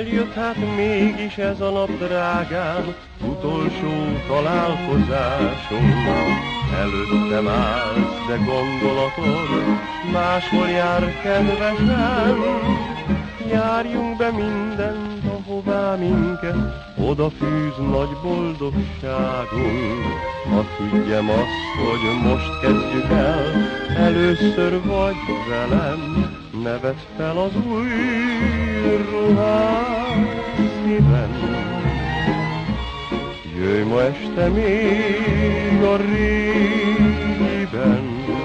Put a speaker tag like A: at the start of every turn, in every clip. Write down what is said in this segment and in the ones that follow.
A: Eljött hát mégis ez a nap drágán, utolsó találkozásunk. Előttem állsz, de gondolatod máshol jár kedvesen. Járjunk be mindent, ahová minket oda fűz nagy boldogságunk. Ha tudjem azt, hogy most kezdjük el, először vagy velem, ne vedd fel az új ruhát szíven. Jöjj ma este még a régiben,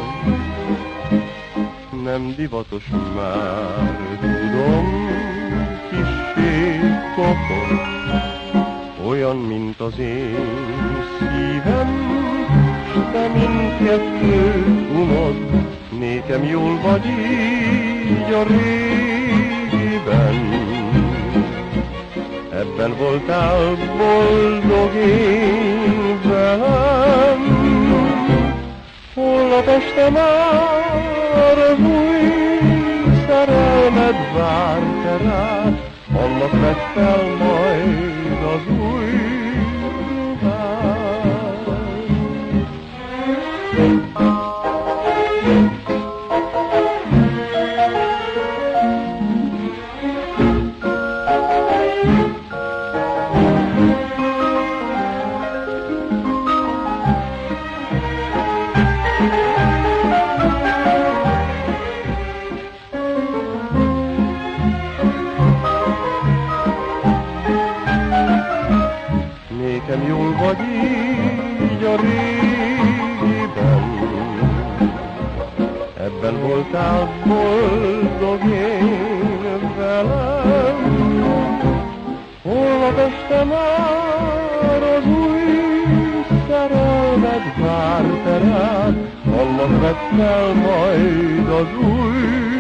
A: nem divatos már, tudom, kissé kopott, olyan, mint az én szívem, s te mindkettőt unod, nékem jól vagy így a régiben. Ebben voltál boldog én velem, holnap este már az új szerelmed vár te rád, annak vedd fel majd az új ruhát. Nékem jól vagy így a régiben, ebben voltál boldog én velem. Holnap este már az új szerelmed vár te rád, annak vedd fel majd az új